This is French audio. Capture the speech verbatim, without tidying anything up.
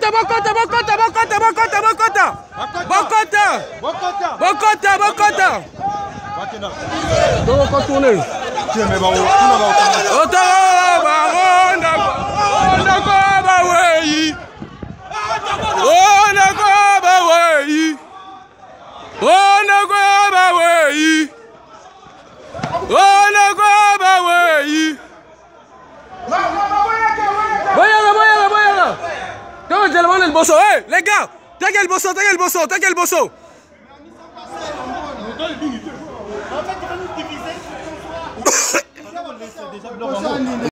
Bokota, Bokota, Bokota, Bokota, Bokota, Bokota. Bokota. Bokota. Bokota, Bokota. Donc on va tourner. Tiens, mais bah, on le bosso, hey, les gars, t'as quel bosso, t'as quel bosso, t'as quel bosso. En fait, il va nous diviser.